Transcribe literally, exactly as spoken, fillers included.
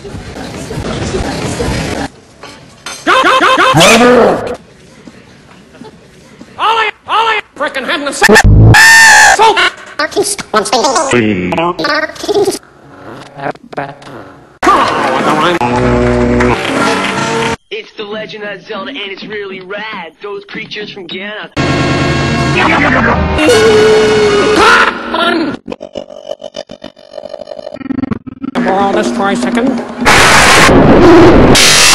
Ollie! Ollie! Frickin' head in the s***! It's the Legend of Zelda, and it's really rad. Those creatures from Ganon. Borrow this for a second.